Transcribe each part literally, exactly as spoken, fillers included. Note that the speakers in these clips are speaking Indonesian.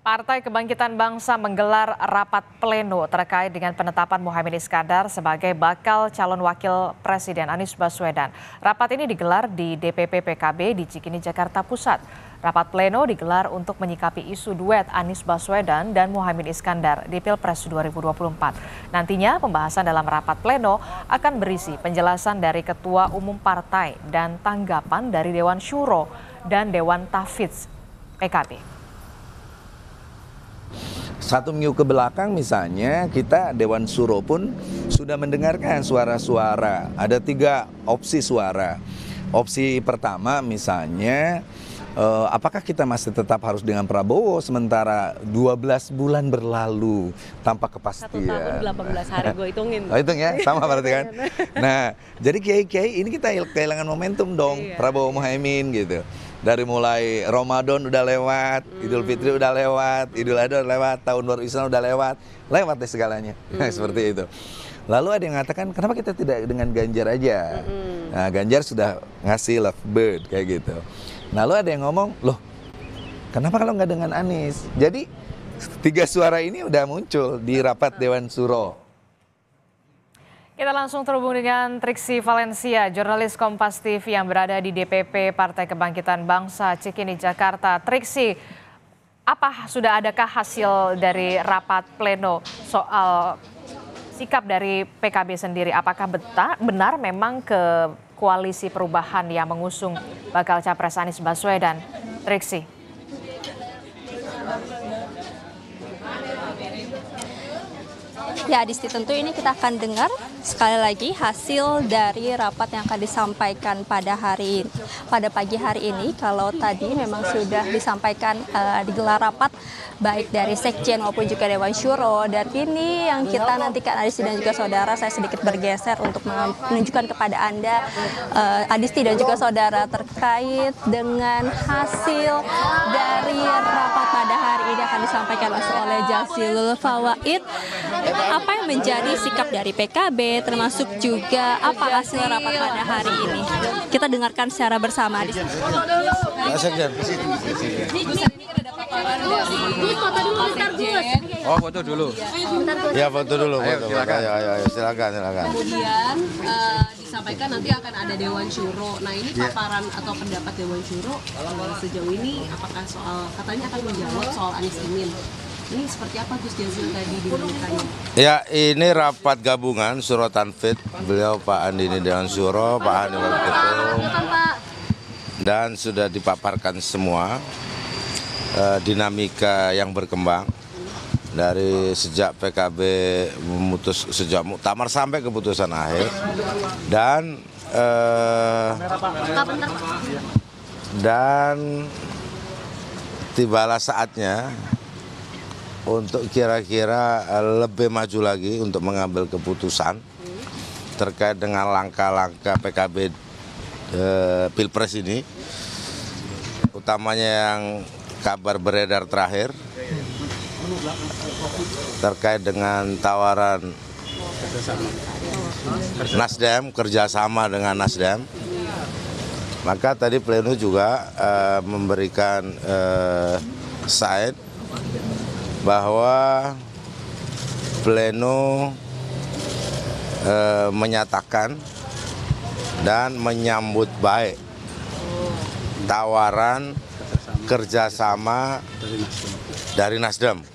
Partai Kebangkitan Bangsa menggelar rapat pleno terkait dengan penetapan Muhaimin Iskandar sebagai bakal calon wakil Presiden Anies Baswedan. Rapat ini digelar di D P P P K B di Cikini, Jakarta Pusat. Rapat pleno digelar untuk menyikapi isu duet Anies Baswedan dan Muhaimin Iskandar di Pilpres dua ribu dua puluh empat. Nantinya pembahasan dalam rapat pleno akan berisi penjelasan dari Ketua Umum Partai dan tanggapan dari Dewan Syuro dan Dewan Tahfidz P K B. Satu minggu ke belakang misalnya kita Dewan Syuro pun sudah mendengarkan suara-suara. Ada tiga opsi suara. Opsi pertama misalnya eh, apakah kita masih tetap harus dengan Prabowo sementara dua belas bulan berlalu tanpa kepastian. Satu tahun delapan belas hari gue hitungin. Oh, hitung ya, sama berarti kan. Nah, jadi kiai-kiai ini kita kehilangan momentum dong, iya. Prabowo Muhaimin gitu. Dari mulai Ramadan udah lewat, hmm. Idul Fitri udah lewat, Idul Adha udah lewat, Tahun Baru Islam udah lewat, lewat deh segalanya, hmm. seperti itu. Lalu ada yang mengatakan, kenapa kita tidak dengan Ganjar aja? Hmm. Nah, Ganjar sudah ngasih lovebird kayak gitu. Lalu ada yang ngomong, loh, kenapa kalau nggak dengan Anies? Jadi tiga suara ini udah muncul di rapat Dewan Syuro. Kita langsung terhubung dengan Triksi Valencia, jurnalis Kompas T V yang berada di D P P Partai Kebangkitan Bangsa Cikini, Jakarta. Triksi, apa sudah adakah hasil dari rapat pleno soal sikap dari P K B sendiri? Apakah betar, benar memang ke koalisi perubahan yang mengusung bakal capres Anies Baswedan? Triksi. Ya, Adisti, tentu ini kita akan dengar sekali lagi hasil dari rapat yang akan disampaikan pada hari pada pagi hari ini. Kalau tadi memang sudah disampaikan uh, digelar rapat baik dari Sekjen maupun juga Dewan Syuro, dan ini yang kita nantikan, Adisti dan juga saudara. Saya sedikit bergeser untuk menunjukkan kepada Anda, uh, Adisti dan juga saudara, terkait dengan hasil dari rapat pada hari ini akan disampaikan langsung oleh Jazilul Fawait. Apa yang menjadi sikap dari P K B, termasuk juga apa hasil rapat pada hari ini. Kita dengarkan secara bersama. Di sini. Oh, foto dulu. Ya, foto dulu. Ayo, foto. silakan. Ayo, ayo, ayo, silakan, silakan. Kemudian uh, disampaikan nanti akan ada Dewan Syuro. Nah, ini paparan atau pendapat Dewan Syuro uh, sejauh ini apakah soal, katanya akan menjawab soal Anies Imin. Ini seperti apa Gus Jazil tadi dinamikanya? Ya, ini rapat gabungan Syuro Tanfidz, beliau Pak Andini Dewan Syuro, Pak Hani Wakil Ketum, dan sudah dipaparkan semua eh, dinamika yang berkembang dari sejak P K B memutus sejak muktamar sampai keputusan akhir, dan eh, dan tibalah saatnya untuk kira-kira lebih maju lagi untuk mengambil keputusan terkait dengan langkah-langkah P K B eh, Pilpres ini, utamanya yang kabar beredar terakhir terkait dengan tawaran Nasdem, kerjasama dengan Nasdem. Maka tadi pleno juga eh, memberikan eh, side bahwa pleno eh, menyatakan dan menyambut baik tawaran kerjasama dari Nasdem,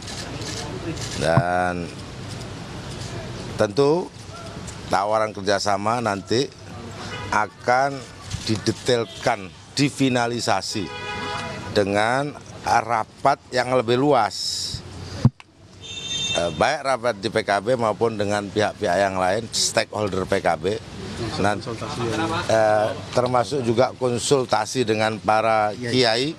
dan tentu tawaran kerjasama nanti akan didetailkan, difinalisasi dengan rapat yang lebih luas, baik rapat di P K B maupun dengan pihak-pihak yang lain, stakeholder P K B, dan eh, termasuk juga konsultasi dengan para kiai.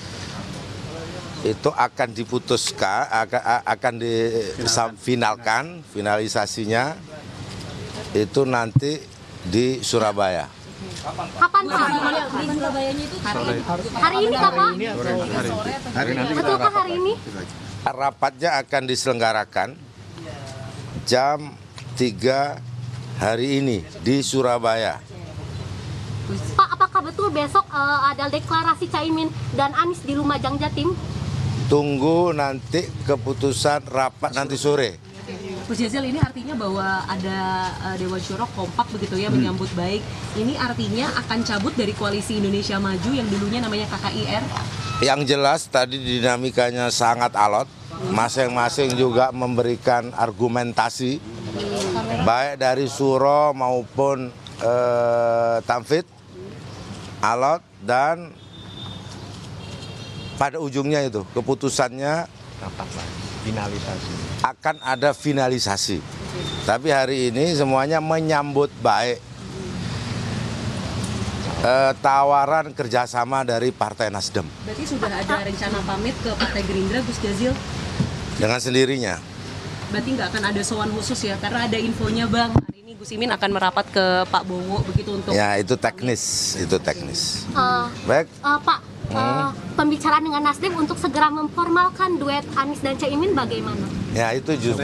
Itu akan diputuskan, akan, akan difinalkan, finalisasinya itu nanti di Surabaya. Kapan Pak? Di Surabayanya itu hari ini. Hari ini kapan? Hari ini. Betulkah hari ini? Rapatnya akan diselenggarakan jam tiga hari ini di Surabaya. Pak, apakah betul besok uh, ada deklarasi Caimin dan Anies di Lumajang, Jatim? Tunggu nanti keputusan rapat nanti sore. Gus Jazil, ini artinya bahwa ada uh, Dewan Syuro kompak begitu ya, hmm. menyambut baik. Ini artinya akan cabut dari koalisi Indonesia Maju yang dulunya namanya K K I R? Yang jelas tadi dinamikanya sangat alot. Masing-masing juga memberikan argumentasi, hmm. baik dari Syuro maupun uh, Tanfit, alot, dan pada ujungnya itu keputusannya finalisasi. Akan ada finalisasi. Tapi hari ini semuanya menyambut baik eh, tawaran kerjasama dari Partai Nasdem. Berarti sudah ada rencana pamit ke Partai Gerindra, Gus Jazil? Dengan sendirinya. Berarti nggak akan ada sowan khusus ya? Karena ada infonya Bang, hari ini Gus Imin akan merapat ke Pak Bowo begitu untuk... Ya itu teknis, itu teknis. Uh, Baik. Uh, Pak, Uh, pembicaraan dengan Nasdem untuk segera memformalkan duet Anies dan Caimin bagaimana? Ya itu justru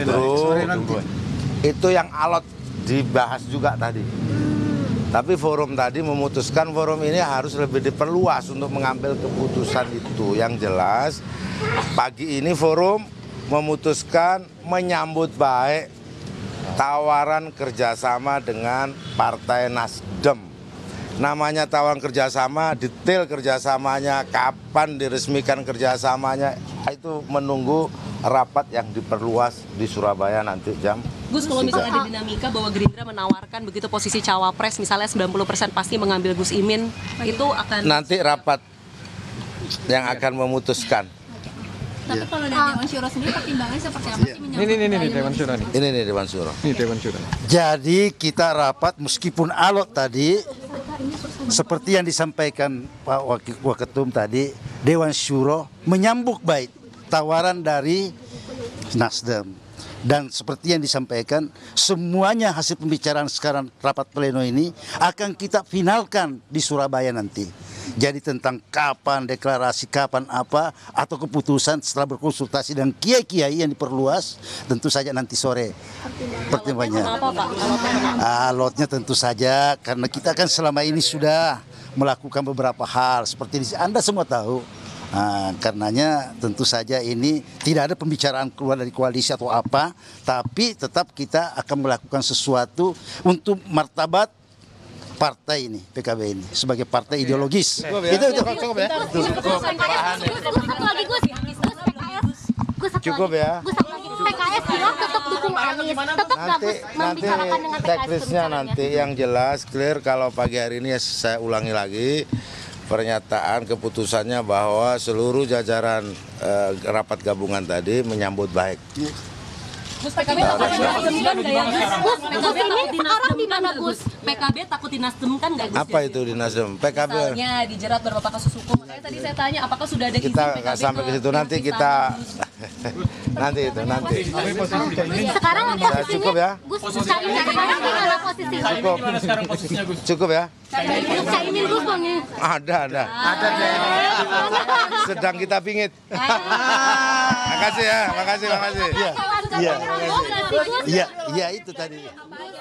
itu yang alot dibahas juga tadi. Hmm. Tapi forum tadi memutuskan forum ini harus lebih diperluas untuk mengambil keputusan itu. Yang jelas pagi ini forum memutuskan menyambut baik tawaran kerjasama dengan Partai Nasdem. Namanya tawaran kerjasama, detail kerjasamanya, kapan diresmikan kerjasamanya, itu menunggu rapat yang diperluas di Surabaya nanti jam. Gus, kalau misalnya ada dinamika bahwa Gerindra menawarkan begitu posisi cawapres, misalnya sembilan puluh persen pasti mengambil Gus Imin, itu akan... Nanti rapat yang akan memutuskan. Tapi kalau dari Dewan Syuro sendiri pertimbangannya seperti apa sih? Ini, ini, ini, Dewan Syuro nih. Ini nih Dewan Syuro. Ini Dewan Syuro. Jadi kita rapat meskipun alot tadi, seperti yang disampaikan Pak Wakil Waketum tadi, Dewan Syuro menyambut baik tawaran dari Nasdem. Dan seperti yang disampaikan, semuanya hasil pembicaraan sekarang rapat pleno ini akan kita finalkan di Surabaya nanti. Jadi tentang kapan deklarasi, kapan apa, atau keputusan setelah berkonsultasi dengan kiai-kiai yang diperluas, tentu saja nanti sore pertimbangannya. Alotnya tentu saja, karena kita kan selama ini sudah melakukan beberapa hal, seperti Anda semua tahu. Nah, karenanya tentu saja ini tidak ada pembicaraan keluar dari koalisi atau apa, tapi tetap kita akan melakukan sesuatu untuk martabat partai ini, P K B ini sebagai partai ideologis. Cukup ya? Itu itu. Cukup ya? Cukup ya? P K S bilang tetap dukung Anies, tetap nanti nanti teknisnya nanti yang jelas clear. Kalau pagi hari ini saya ulangi lagi pernyataan keputusannya bahwa seluruh jajaran eh, rapat gabungan tadi menyambut baik. Gus, P K B takut dinasdem kan nggak ya Gus? P K B takut dinasdem di mana Gus? P K B takut dinasdem kan nggak Gus? Apa itu dinasdem? P K B. Misalnya dijerat beberapa kasus hukum. Makanya tadi saya tanya apakah sudah ada izin kita P K B nggak sampai ke situ, nanti kita nanti itu nanti. Sekarang Ya, cukup ya? Gus, Caimin sekarang gimana posisinya? Cukup. Cukup ya? Caimin Gus Bang ya? Ada ada. Ada deh. Sedang kita pingit. Makasih ya, makasih, makasih. Iya, iya, iya, iya itu tadi.